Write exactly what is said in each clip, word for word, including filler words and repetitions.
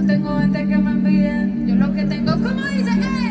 tengo gente que me envidien. Yo lo que tengo, como dice, eh.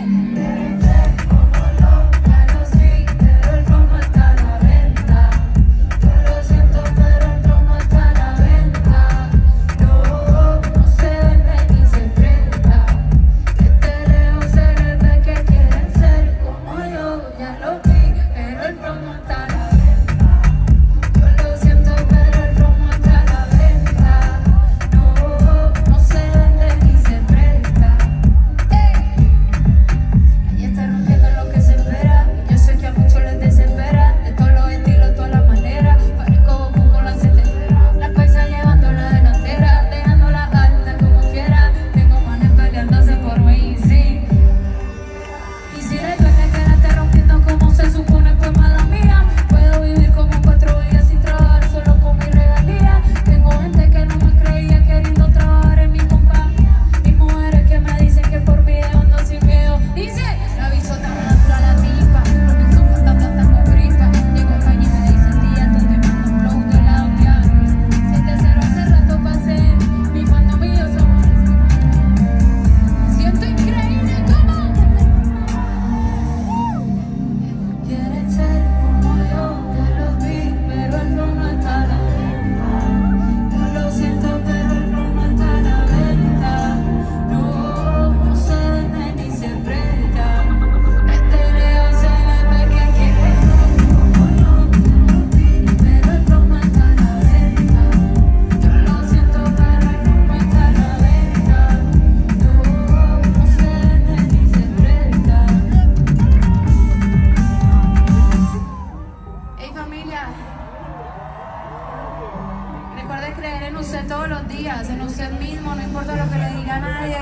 Recuerde creer en usted todos los días, en usted mismo, no importa lo que le diga nadie.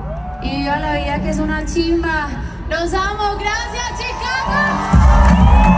Y viva la vida, que es una chimba. ¡Los amo! ¡Gracias, Chicago!